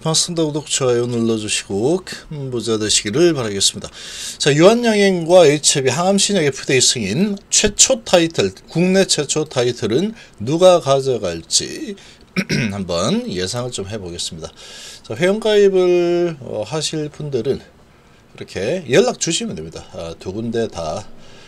반갑습니다. 구독, 좋아요 눌러주시고 큰 부자 되시기를 바라겠습니다. 자, 유한양행과 HLB 항암신약 FDA 승인 최초 타이틀, 국내 최초 타이틀은 누가 가져갈지 한번 예상을 좀 해보겠습니다. 자, 회원가입을 하실 분들은 이렇게 연락 주시면 됩니다. 두 군데 다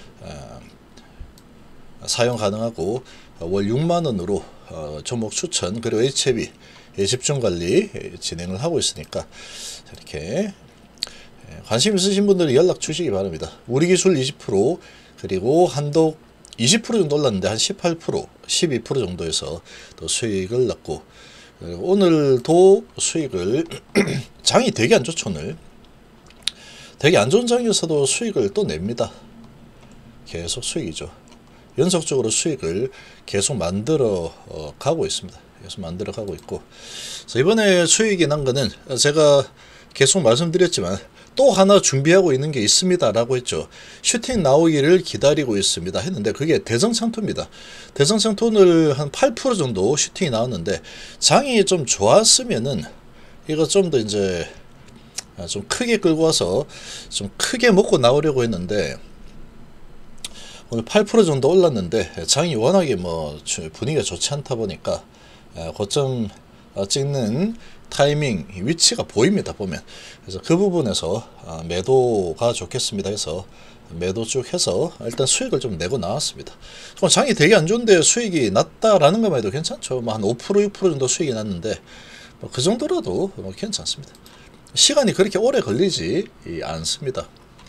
사용 가능하고 월 6만원으로 종목 추천 그리고 HLB 집중관리 진행을 하고 있으니까 이렇게 관심 있으신 분들은 연락 주시기 바랍니다. 우리 기술 20% 그리고 한독 20% 정도 올랐는데 한 18% 12% 정도에서 또 수익을 났고, 오늘도 수익을 장이 되게 안 좋죠. 오늘 되게 안 좋은 장이어서도 수익을 또 냅니다. 계속 수익이죠. 연속적으로 수익을 계속 만들어 가고 있습니다. 계속 만들어 가고 있고, 그래서 이번에 수익이 난 거는 제가 계속 말씀드렸지만 또 하나 준비하고 있는 게 있습니다 라고 했죠. 슈팅 나오기를 기다리고 있습니다 했는데 그게 대성창토입니다. 대성창토는 한 8% 정도 슈팅이 나왔는데 장이 좀 좋았으면은 이거 좀 더 이제 좀 크게 끌고 와서 좀 크게 먹고 나오려고 했는데 오늘 8% 정도 올랐는데 장이 워낙에 뭐 분위기가 좋지 않다 보니까 고점 찍는 타이밍 위치가 보입니다 보면. 그래서 그 부분에서 매도가 좋겠습니다 해서 매도 쭉 해서 일단 수익을 좀 내고 나왔습니다. 장이 되게 안 좋은데 수익이 났다라는 것만 해도 괜찮죠. 뭐 한 5% 6% 정도 수익이 났는데 뭐 그 정도라도 뭐 괜찮습니다. 시간이 그렇게 오래 걸리지 않습니다.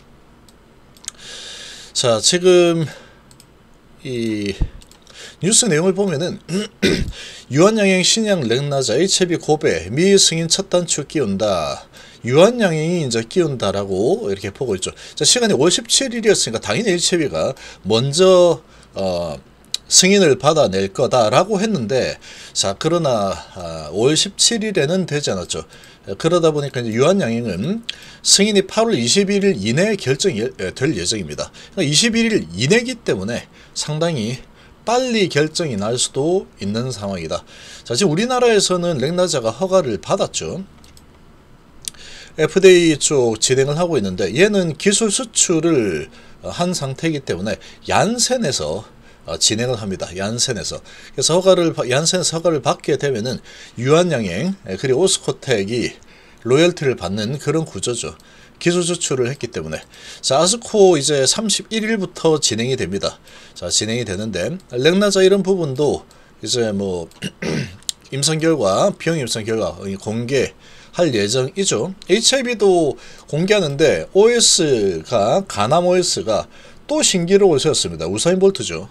자, 지금 이 뉴스 내용을 보면은 유한양행 신약 렉나자 HLB 고배 미 승인 첫 단추 끼운다. 유한양행이 이제 끼운다라고 이렇게 보고 있죠. 자, 시간이 5월 17일이었으니까 당연히 HLB가 먼저 승인을 받아낼 거다라고 했는데, 자, 그러나 5월 17일에는 되지 않았죠. 그러다 보니까 이제 유한양행은 승인이 8월 21일 이내에 결정이 될 예정입니다. 그러니까 21일 이내이기 때문에 상당히 빨리 결정이 날 수도 있는 상황이다. 자, 지금 우리나라에서는 렉나자가 허가를 받았죠. FDA 쪽 진행을 하고 있는데 얘는 기술 수출을 한 상태이기 때문에 얀센에서 진행을 합니다. 얀센에서. 그래서 얀센에서 허가를 받게 되면은 유한양행 그리고 오스코텍이 로열티를 받는 그런 구조죠. 기술 수출을 했기 때문에. 자, 아스코 이제 31일부터 진행이 됩니다. 자, 진행이 되는데 렉나자 이런 부분도 이제 뭐 임상 결과, 비용 임상 결과 공개할 예정이죠. HIV도 공개하는데 OS가 가남 OS가 또 신기록을 세웠습니다. 우사인 볼트죠.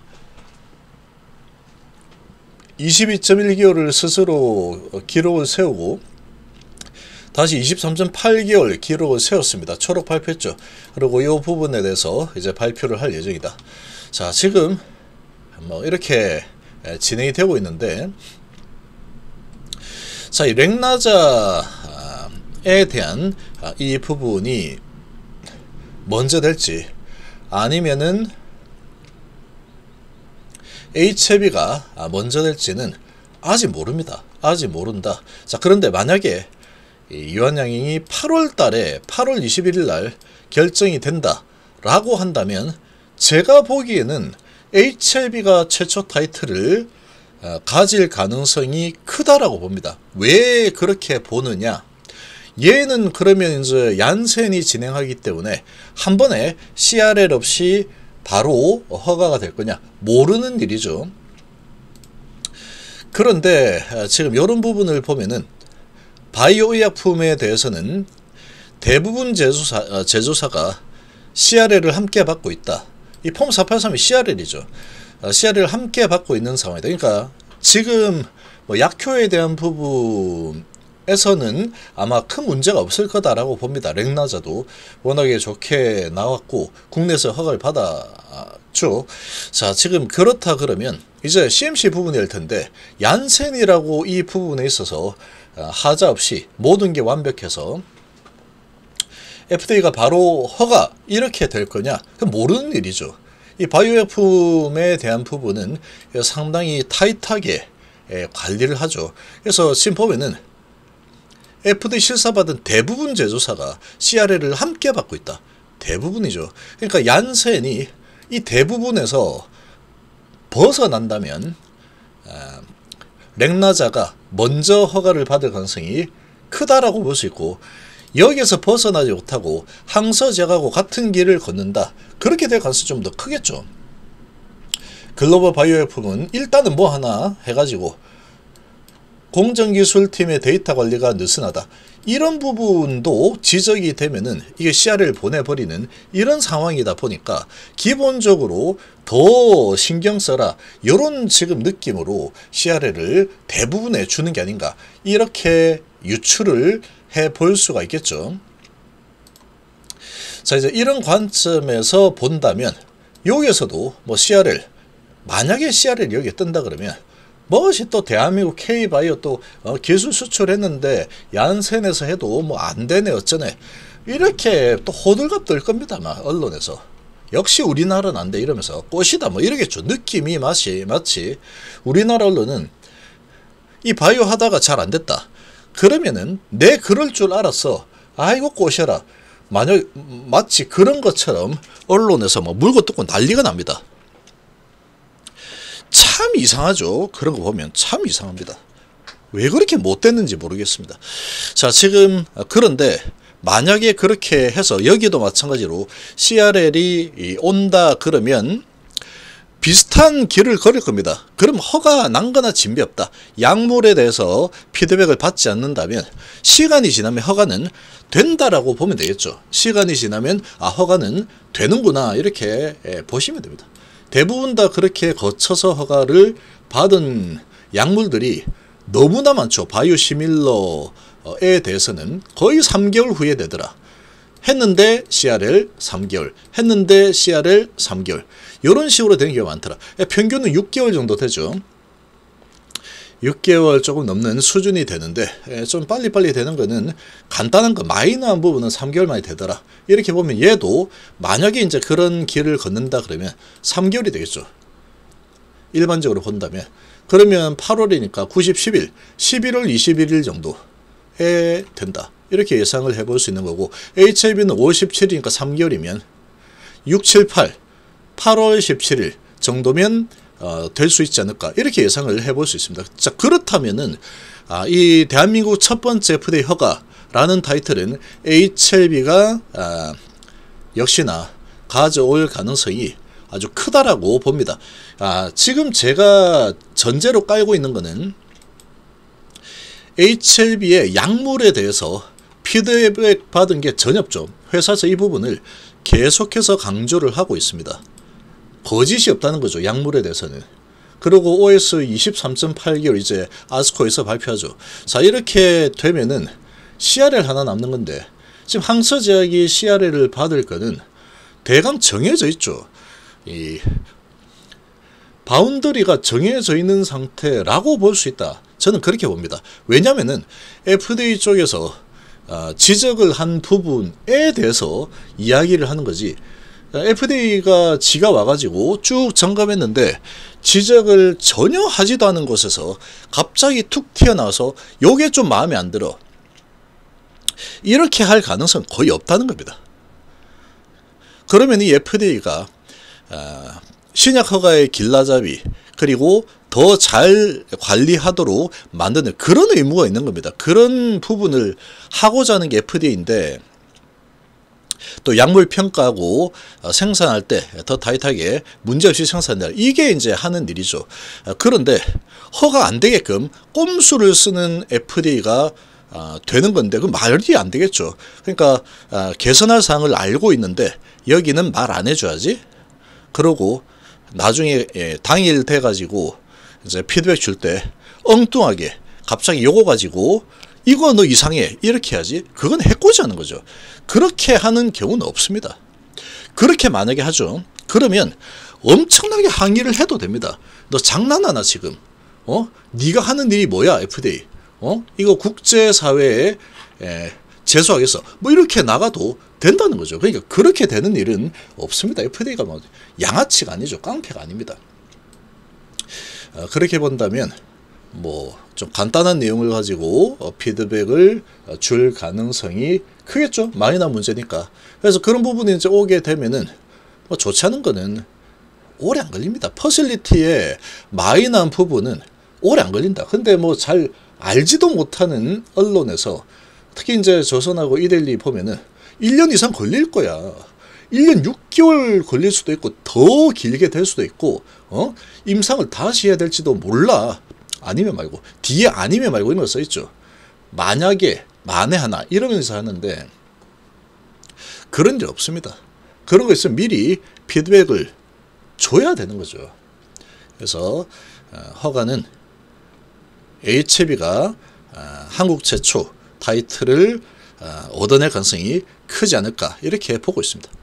22.1개월을 스스로 기록을 세우고 다시 23.8개월 기록을 세웠습니다. 초록 발표했죠. 그리고 이 부분에 대해서 이제 발표를 할 예정이다. 자, 지금 뭐 이렇게 진행이 되고 있는데, 자, 이 렉나자에 대한 이 부분이 먼저 될지 아니면은 HLB가 먼저 될지는 아직 모릅니다. 아직 모른다. 자, 그런데 만약에 유한양행이 8월 달에 8월 21일 날 결정이 된다 라고 한다면 제가 보기에는 HLB가 최초 타이틀을 가질 가능성이 크다라고 봅니다. 왜 그렇게 보느냐? 얘는 그러면 이제 얀센이 진행하기 때문에 한 번에 CRL 없이 바로 허가가 될 거냐? 모르는 일이죠. 그런데 지금 이런 부분을 보면은 바이오 의약품에 대해서는 대부분 제조사가 CRL을 함께 받고 있다. 이 폼 483이 CRL이죠. CRL을 함께 받고 있는 상황이다. 그러니까 지금 뭐 약효에 대한 부분에서는 아마 큰 문제가 없을 거다라고 봅니다. 렉나자도 워낙에 좋게 나왔고 국내에서 허가를 받았죠. 자, 지금 그렇다 그러면 이제 CMC 부분이 될 텐데 얀센이라고 이 부분에 있어서 하자 없이 모든 게 완벽해서 FDA가 바로 허가 이렇게 될 거냐? 그건 모르는 일이죠. 이 바이오약품에 대한 부분은 상당히 타이트하게 관리를 하죠. 그래서 지금 보면은 FDA 실사받은 대부분 제조사가 CRL을 함께 받고 있다. 대부분이죠. 그러니까 얀센이 이 대부분에서 벗어난다면 렉나자가 먼저 허가를 받을 가능성이 크다라고 볼 수 있고, 여기에서 벗어나지 못하고 항서제약하고 같은 길을 걷는다. 그렇게 될 가능성이 좀 더 크겠죠. 글로벌 바이오약품은 일단은 뭐 하나 해가지고 공정기술팀의 데이터 관리가 느슨하다. 이런 부분도 지적이 되면은 이게 CR을 보내버리는 이런 상황이다 보니까 기본적으로 더 신경 써라. 이런 지금 느낌으로 CRL을 대부분에 주는 게 아닌가. 이렇게 유추를 해볼 수가 있겠죠. 자, 이제 이런 관점에서 본다면 여기에서도 뭐 CRL, 만약에 CRL이 여기에 뜬다 그러면 무엇이 또 대한민국 K바이오 또 기술 수출했는데 얀센에서 해도 뭐 안 되네 어쩌네 이렇게 또 호들갑 떨 겁니다. 막 언론에서 역시 우리나라는 안 돼 이러면서 꽃이다 뭐 이러겠죠. 느낌이 마치 우리나라 언론은 이 바이오 하다가 잘 안 됐다 그러면은 내 그럴 줄 알았어 아이고 꼬셔라 마치 그런 것처럼 언론에서 뭐 물고 뜯고 난리가 납니다. 참 이상하죠. 그런 거 보면 참 이상합니다. 왜 그렇게 못됐는지 모르겠습니다. 자, 지금 그런데 만약에 그렇게 해서 여기도 마찬가지로 CRL이 온다 그러면 비슷한 길을 걸을 겁니다. 그럼 허가 난 거나 진비 없다. 약물에 대해서 피드백을 받지 않는다면 시간이 지나면 허가는 된다라고 보면 되겠죠. 시간이 지나면 허가는 되는구나 이렇게 보시면 됩니다. 대부분 다 그렇게 거쳐서 허가를 받은 약물들이 너무나 많죠. 바이오시밀러에 대해서는 거의 3개월 후에 되더라. 했는데 CRL 3개월, 했는데 CRL 3개월. 이런 식으로 되는 경우가 많더라. 평균은 6개월 정도 되죠. 6개월 조금 넘는 수준이 되는데 좀 빨리빨리 되는 거는 간단한 거 마이너한 부분은 3개월 만에 되더라. 이렇게 보면 얘도 만약에 이제 그런 길을 걷는다 그러면 3개월이 되겠죠. 일반적으로 본다면. 그러면 8월이니까 90, 10일, 11월 21일 정도에 된다. 이렇게 예상을 해볼 수 있는 거고 HIV는 5월 17일이니까 3개월이면 6, 7, 8, 8월 17일 정도면 될 수 있지 않을까 이렇게 예상을 해볼 수 있습니다. 자, 그렇다면은 이 대한민국 첫 번째 FDA 허가라는 타이틀은 HLB가 역시나 가져올 가능성이 아주 크다라고 봅니다. 지금 제가 전제로 깔고 있는 거는 HLB의 약물에 대해서 피드백 받은 게 전혀 없죠. 회사에서 이 부분을 계속해서 강조를 하고 있습니다. 거짓이 없다는 거죠. 약물에 대해서는. 그리고 OS 23.8개월 이제 아스코에서 발표하죠. 자, 이렇게 되면은 CRL 하나 남는 건데 지금 항서제약이 CRL을 받을 거는 대강 정해져 있죠. 이 바운더리가 정해져 있는 상태라고 볼 수 있다. 저는 그렇게 봅니다. 왜냐면은 FDA 쪽에서 지적을 한 부분에 대해서 이야기를 하는 거지. FDA가 지가 와가지고 쭉 점검했는데 지적을 전혀 하지도 않은 곳에서 갑자기 툭 튀어나와서 요게 좀 마음에 안 들어. 이렇게 할 가능성은 거의 없다는 겁니다. 그러면 이 FDA가 신약 허가의 길라잡이 그리고 더 잘 관리하도록 만드는 그런 의무가 있는 겁니다. 그런 부분을 하고자 하는 게 FDA인데 또 약물 평가하고 생산할 때 더 타이트하게 문제없이 생산한다. 이게 이제 하는 일이죠. 그런데 허가 안 되게끔 꼼수를 쓰는 FDA가 되는 건데 그 말이 안 되겠죠. 그러니까 개선할 사항을 알고 있는데 여기는 말 안 해줘야지. 그러고 나중에 당일 돼가지고 이제 피드백 줄 때 엉뚱하게 갑자기 요거 가지고 이거 너 이상해 이렇게 해야지. 그건 해코지 하는 거죠. 그렇게 하는 경우는 없습니다. 그렇게 만약에 하죠. 그러면 엄청나게 항의를 해도 됩니다. 너 장난하나 지금? 네가 하는 일이 뭐야 FDA? 이거 국제사회에 제소하겠어. 뭐 이렇게 나가도 된다는 거죠. 그러니까 그렇게 되는 일은 없습니다. FDA가 뭐 양아치가 아니죠. 깡패가 아닙니다. 그렇게 본다면 뭐 좀 간단한 내용을 가지고 피드백을 줄 가능성이 크겠죠. 마이너 문제니까. 그래서 그런 부분이 이제 오게 되면은 뭐 좋지 않은 거는 오래 안 걸립니다. 퍼실리티의 마이너한 부분은 오래 안 걸린다. 근데 뭐 잘 알지도 못하는 언론에서 특히 이제 조선하고 이데일리 보면은 1년 이상 걸릴 거야. 1년 6개월 걸릴 수도 있고 더 길게 될 수도 있고 임상을 다시 해야 될지도 몰라. 아니면 말고 뒤에 아니면 말고 이런 거 써있죠. 만약에 만에 하나 이러면서 하는데 그런 일 없습니다. 그런 거 있으면 미리 피드백을 줘야 되는 거죠. 그래서 허가는 HB가 한국 최초 타이틀을 얻어낼 가능성이 크지 않을까 이렇게 보고 있습니다.